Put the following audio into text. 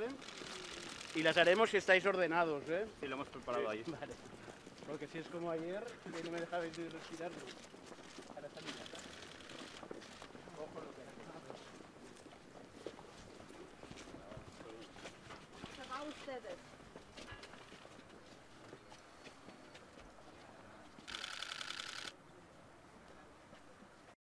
¿vale? Y las haremos si estáis ordenados, ¿eh? Sí, lo hemos preparado ahí. Vale. Porque si es como ayer, que no me dejabais de respirarlo. Ahora está mi casa. Ojo lo que